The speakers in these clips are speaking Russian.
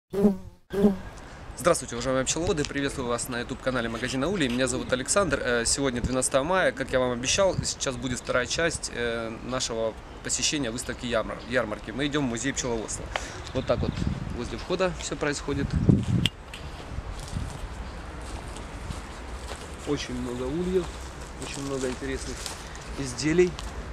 Здравствуйте, уважаемые пчеловоды, приветствую вас на YouTube-канале магазина Улей. Меня зовут Александр. Сегодня 12 мая, как я вам обещал, сейчас будет вторая часть нашего посещения выставки ярмарки. Мы идем в музей пчеловодства. Вот так вот возле входа все происходит. Очень много ульев, очень много интересных изделий.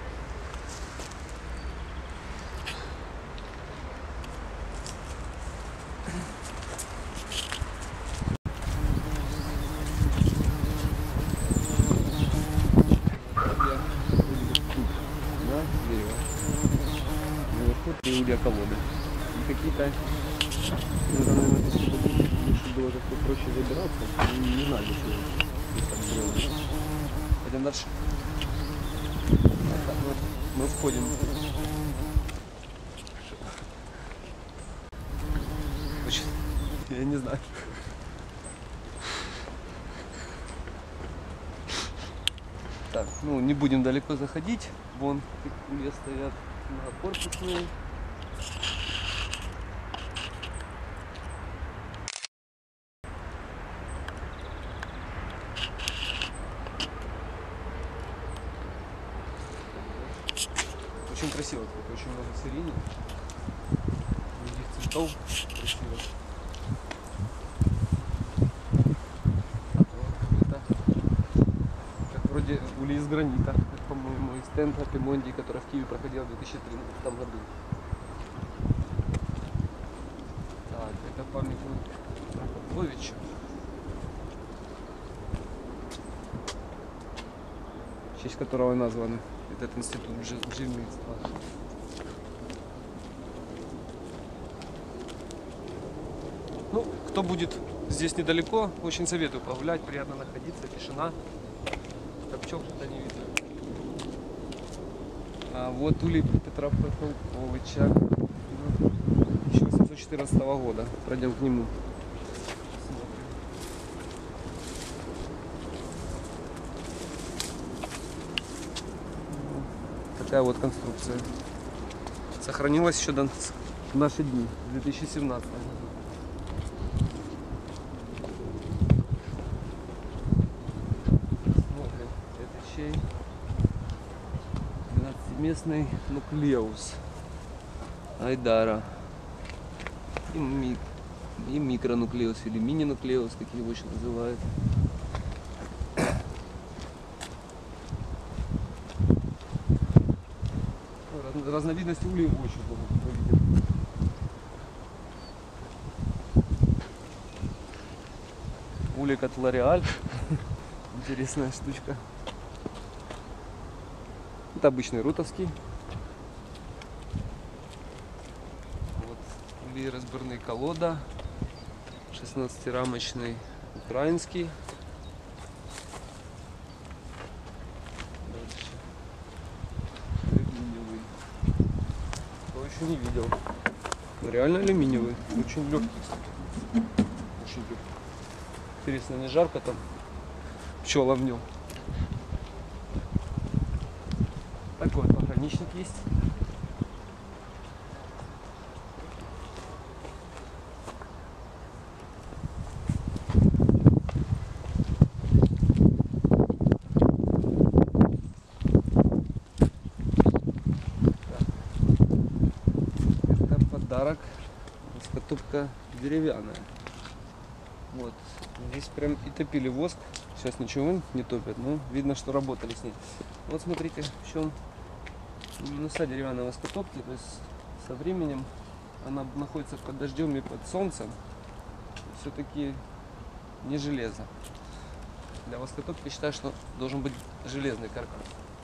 И улья колоды. И какие-то, чтобы было как-то проще забираться, не знаю, если пойдем дальше. Так, вот мы входим. Я не знаю. Так, ну не будем далеко заходить. Вон улья стоят многокорпусные. Очень красиво, очень много сирени, других цветов, красиво. Как вроде ульи из гранита, по-моему, из стенда Пимонди, который в Киеве проходил в 2013 году. Так, это памятник Прокоповичу. В честь которого назван этот институт бджільництва. Ну, кто будет здесь недалеко, очень советую погулять, приятно находиться, тишина. Как пчел что-то не видно. А вот улей Петра Прокоповича 1814 года. Пройдем к нему. Такая вот конструкция. Сохранилась еще до наши дни, 2017 году. Смотрим, это чей? 12-местный нуклеус Айдара. И микронуклеус или мини-нуклеус, как его еще называют. Разновидностей ульев очень много видим. Улей от Лореаль. Интересная штучка. Это обычный рутовский. Вот улей разборный колода. 16-рамочный украинский. Еще не видел. Но реально алюминиевый. Очень легкий, кстати. Очень легкий. Интересно, не жарко там пчелам в нем. Такой вот пограничник есть. Подарок, скотопка деревянная. Вот здесь прям и топили воск. Сейчас ничего не топят, но видно, что работали с ней. Вот смотрите, в чем минуса деревянной воскотопки. То есть со временем она находится под дождем и под солнцем. Все-таки не железо. Для воскотопки считаю, что должен быть железный каркас.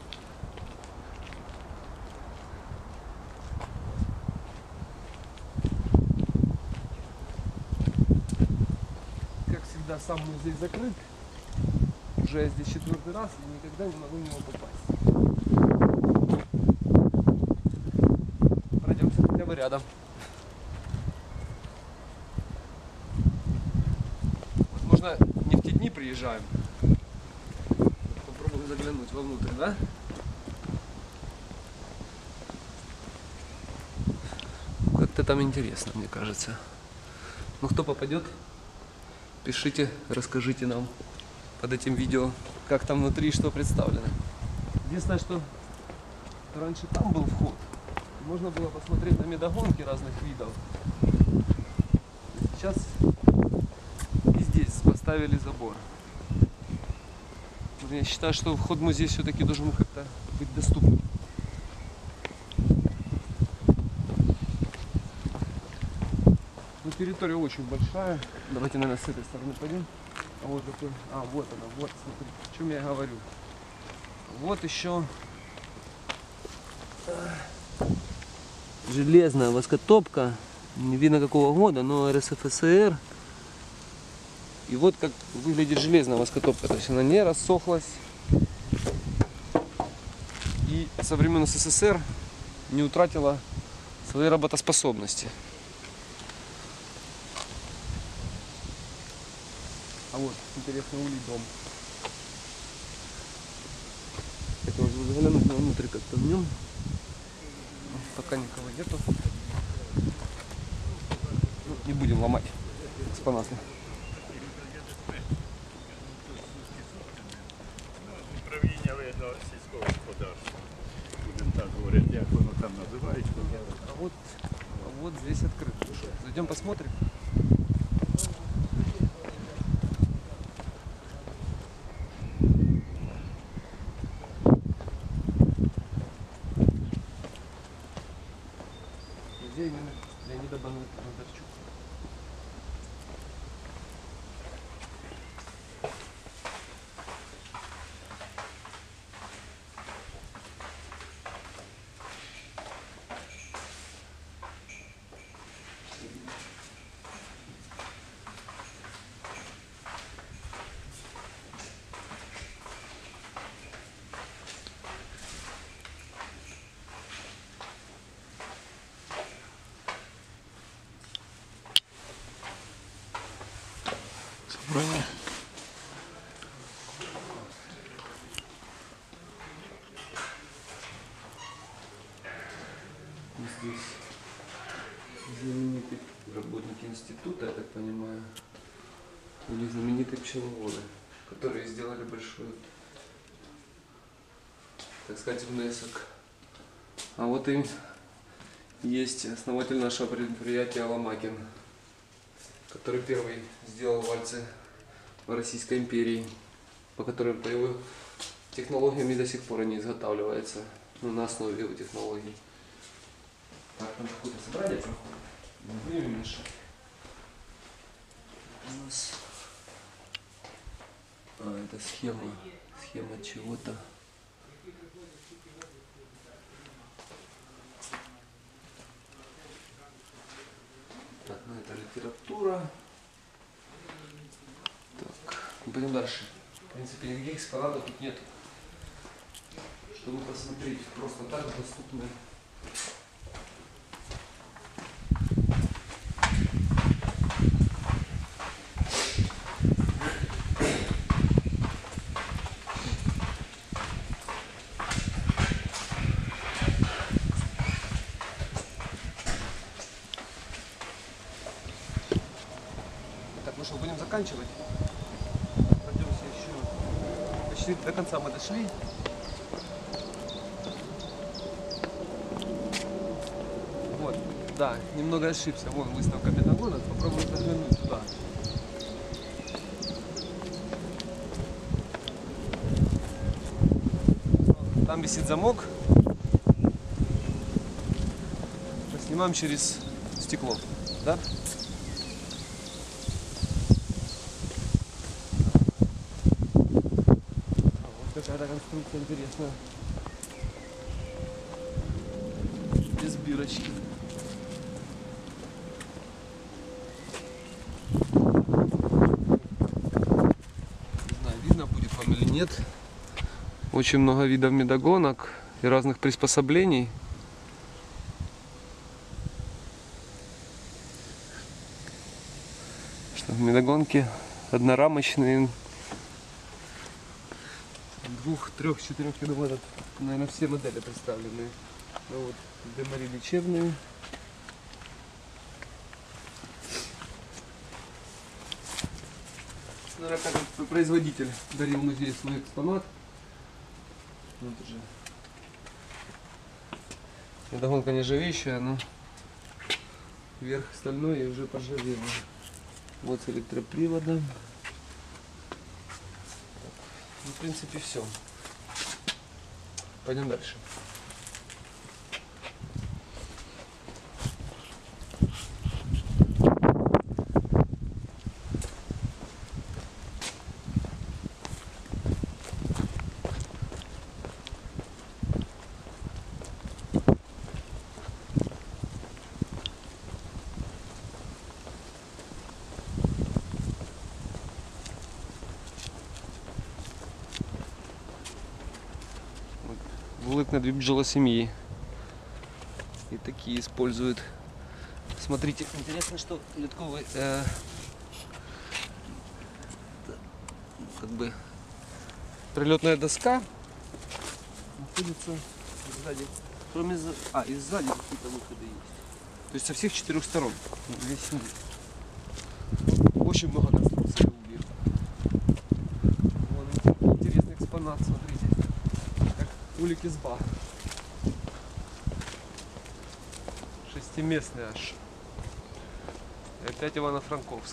Сам музей закрыт. Уже здесь 4-й раз и никогда не могу в него попасть. Пройдемся хотя бы рядом. Возможно, не в те дни приезжаем. Попробуем заглянуть вовнутрь, да? Как-то там интересно, мне кажется. Ну кто попадет, пишите, расскажите нам под этим видео, как там внутри что представлено. Единственное, что раньше там был вход, можно было посмотреть на медогонки разных видов. Сейчас и здесь поставили забор. Я считаю, что вход в музей все-таки должен как-то быть доступным. Но территория очень большая. Давайте, наверное, с этой стороны пойдем. А вот такой. А, вот она, вот, смотрите, о чем я говорю. Вот еще железная воскотопка. Не видно какого года, но РСФСР. И вот как выглядит железная воскотопка. То есть она не рассохлась. И со времен СССР не утратила своей работоспособности. А вот интересный улей дом. Это можно заглянуть внутрь как-то в нем. Пока никого нету. Ну, не будем ломать экспонаты. Управління видно сільського господарства. Будемо так говорити, як воно там називається. А вот здесь открыто. Ну что, зайдем посмотрим. Музей именно Леонида Бондарчука. Собрання. Здесь знаменитые работники института, я так понимаю. У них знаменитые пчеловоды, которые сделали большой, так сказать, внесок. А вот и есть основатель нашего предприятия Ломакин, который первый сделал вальцы в Российской империи, по которым по его технологиям и до сих пор они изготавливаются, ну, на основе его технологий. Так, там какое-то собрание проходит. Не будем мешать. У нас это схема чего-то. Так, ну это литература. Так, пойдем дальше. В принципе, никаких экспонатов тут нет. Чтобы посмотреть просто так доступные. Так, ну что, будем заканчивать. Пройдемся еще. Почти до конца мы дошли. Вот, да, немного ошибся. Вон выставка медогонок. Попробуем заглянуть туда. Там висит замок. Снимаем через стекло, да? Вот какая-то конструкция интересная. Без бирочки. Не знаю, видно будет вам или нет. Очень много видов медогонок и разных приспособлений. Что медогонки однорамочные. 2, 3, 4 километров. Наверное, все модели представлены. Ну, вот, демари лечебные. наверное, как вот производитель дарил музей свой экспонат. Вот уже. Недогонка нержавеющая, но верх стальной и уже поржавело. Вот с электроприводом. Ну, в принципе, все. Пойдем дальше. Вулик на две бджолосемьи. И такие используют. Смотрите, интересно, что литковый как бы прилетная доска находится сзади. Кроме и сзади какие-то выходы есть. То есть со всех 4 сторон. Для семьи. Очень много конструкций ульев. Вон интересный экспонат, смотрите. Улик изба. Шестиместный аж. И опять Ивано-Франковск.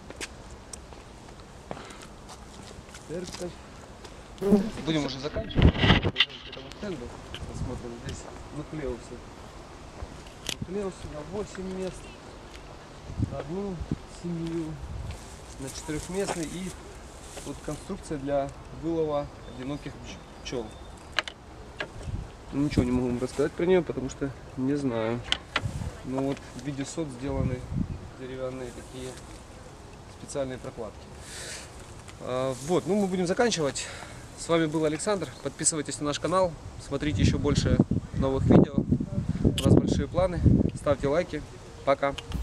Церковь. Будем уже заканчивать. Пойдем к этому стенду. Посмотрим. Здесь нуклеусы. Нуклеусы на 8 мест. На одну семью. На 4-местный. И тут конструкция для вылова одиноких пчел. Ничего не могу вам рассказать про нее, потому что не знаю. Но вот в виде сот сделаны деревянные такие специальные прокладки. Вот, ну мы будем заканчивать. С вами был Александр. Подписывайтесь на наш канал, смотрите еще больше новых видео. У нас большие планы. Ставьте лайки. Пока.